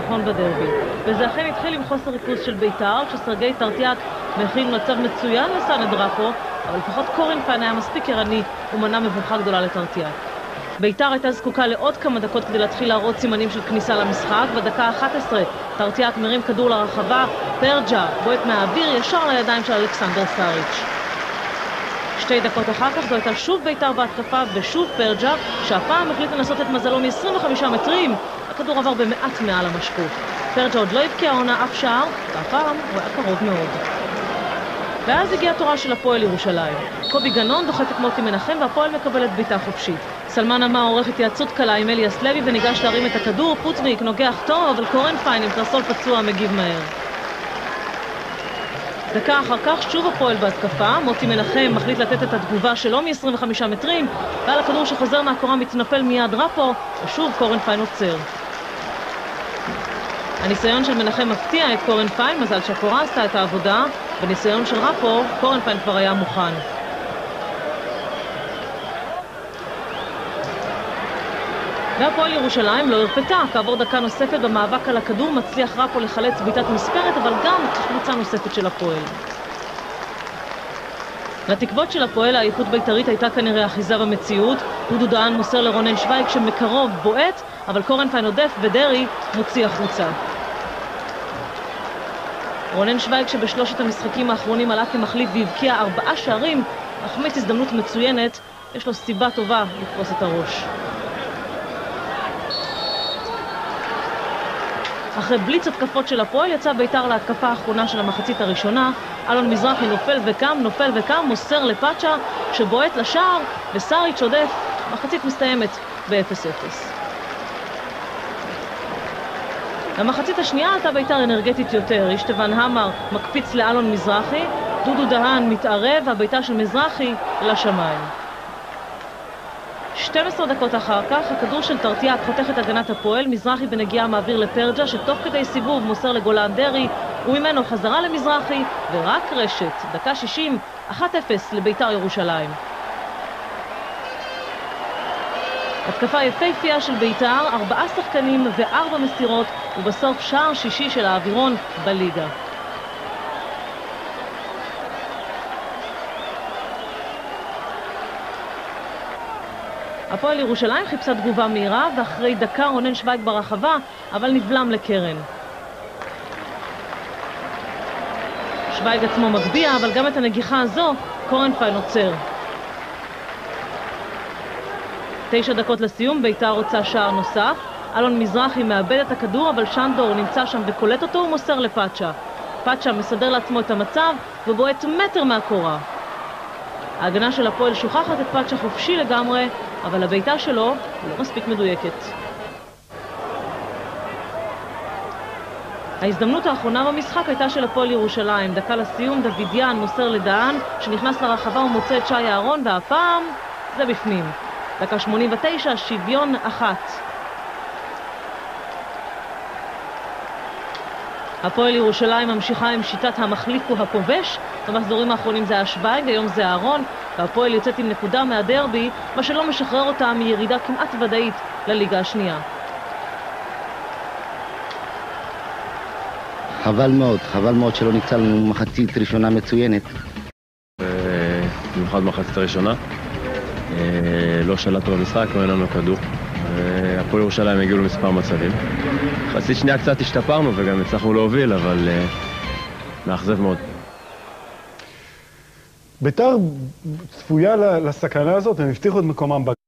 הניצחון בדרבי. וזה אכן התחיל עם חוסר ריכוז של בית"ר, כשסרגי טרטיאק מכין מצב מצוין לסן דראפו, אבל לפחות קורן פיין היה מספיק ערני ומנע מבוכה גדולה לטרטיאק. בית"ר הייתה זקוקה לעוד כמה דקות כדי להתחיל להראות סימנים של כניסה למשחק. בדקה 11 טרטיאק מרים כדור לרחבה, פרג'ה בועט מהאוויר ישר לידיים של אלכסנדר סאריץ'. 2 דקות אחר כך זו הייתה שוב בית"ר בהתקפה ושוב פרג'ה, שהפעם החליט לנסות את מזלו מ-25 מטרים. הכדור עבר במעט מעל המשקוף. פרג'ה עוד לא הבקיע העונה אף שער, והפעם הוא היה קרוב מאוד. ואז הגיעה תורה של הפועל ירושלים. קובי גנון דוחף את מוטי מנחם והפועל מקבלת בעיטה חופשית. סלמן עמה עורך התייעצות קלה עם אליאס לוי וניגש להרים את הכדור. פוטניק נוגח טוב, אבל קורן פיין עם קרסול פצוע מגיב מהר. דקה אחר כך שוב הפועל בהתקפה. מוטי מנחם מחליט לתת את התגובה שלו מ-25 מטרים, ועל הכדור שחוזר מהקורה מתנפל מיד רפו, ושוב קורן פיין עוצר. הניסיון של מנחם מפתיע את קורן פיין, מזל שהקורה עשתה את העבודה. בניסיון של רפו, קורן פיין כבר היה מוכן. והפועל ירושלים לא הרפתה. כעבור דקה נוספת במאבק על הכדור מצליח רפו לחלץ בעיטת מספרת, אבל גם קבוצה נוספת של הפועל. לתקוות של הפועל האיכות בית"רית הייתה כנראה אחיזה במציאות. דודו דהן מוסר לרונן שוויג שמקרוב בועט, אבל קורן פיין עודף ודרי מוציא החוצה. רונן שוויג שבשלושת המשחקים האחרונים עלה כמחליף והבקיע 4 שערים, החמיץ הזדמנות מצוינת, יש לו סיבה טובה לתפוס את הראש. אחרי בליץ התקפות של הפועל יצא בית"ר להתקפה האחרונה של המחצית הראשונה. אלון מזרחי נופל וקם, מוסר לפאצ'ה שבועט לשער וסאריץ' עודף. מחצית מסתיימת ב-0-0. המחצית השנייה עלתה בית"ר אנרגטית יותר. אישטבן המר מקפיץ לאלון מזרחי, דודו דהן מתערב והביתה של מזרחי לשמיים. 12 דקות אחר כך הכדור של טרטיאק חותך את הגנת הפועל. מזרחי בנגיעה מעביר לפרג'ה שתוך כדי סיבוב מוסר לגולן דרי, וממנו חזרה למזרחי ורק רשת. דקה 60, 1-0 לבית"ר ירושלים. התקפה יפהפייה של בית"ר, 4 שחקנים ו4 מסירות, ובסוף שער שישי של האווירון בליגה. הפועל ירושלים חיפשה תגובה מהירה, ואחרי דקה רונן שוויג ברחבה, אבל נבלם לקרן. שוויג עצמו מגביע, אבל גם את הנגיחה הזו קורן פיין עוצר. 9 דקות לסיום, בית"ר רוצה שער נוסף. אלון מזרחי מאבד את הכדור, אבל שנדור נמצא שם וקולט אותו ומוסר לפאצ'ה. פאצ'ה מסדר לעצמו את המצב ובועט מטר מהקורה. ההגנה של הפועל שוכחת את פאצ'ה חופשי לגמרי, אבל הביתה שלו לא מספיק מדויקת. ההזדמנות האחרונה במשחק הייתה של הפועל ירושלים. דקה לסיום, דוידיאן מוסר לדהן שנכנס לרחבה ומוצא את שי אהרון, והפעם זה בפנים. דקה 89, שוויון 1. הפועל ירושלים ממשיכה עם שיטת המחליף הוא הכובש. במחזורים האחרונים זה היה שוויג, היום זה אהרון, והפועל יוצאת עם נקודה מהדרבי, מה שלא משחרר אותה מירידה כמעט ודאית לליגה השנייה. חבל מאוד שלא נקצה לנו מחצית ראשונה מצוינת. במיוחד מחצית הראשונה. לא שלטנו במשחק, לא אין לנו כדור. הפועל ירושלים הגיעו למספר מצבים. מחצית שנייה קצת השתפרנו וגם הצלחנו להוביל, אבל מאכזב מאוד. בית"ר צפויה לסכנה הזאת, הם הבטיחו את מקומם